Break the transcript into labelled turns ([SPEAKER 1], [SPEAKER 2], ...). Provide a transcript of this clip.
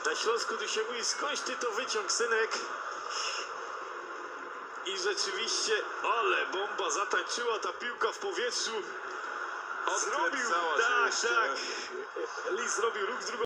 [SPEAKER 1] Na Śląsku tu się mówi, skądś ty to wyciąg, synek? I rzeczywiście, ale bomba zatańczyła ta piłka w powietrzu. Zrobił,
[SPEAKER 2] Odkręcała się
[SPEAKER 1] tak,
[SPEAKER 2] jeszcze.
[SPEAKER 1] tak. Lis zrobił ruch z drugą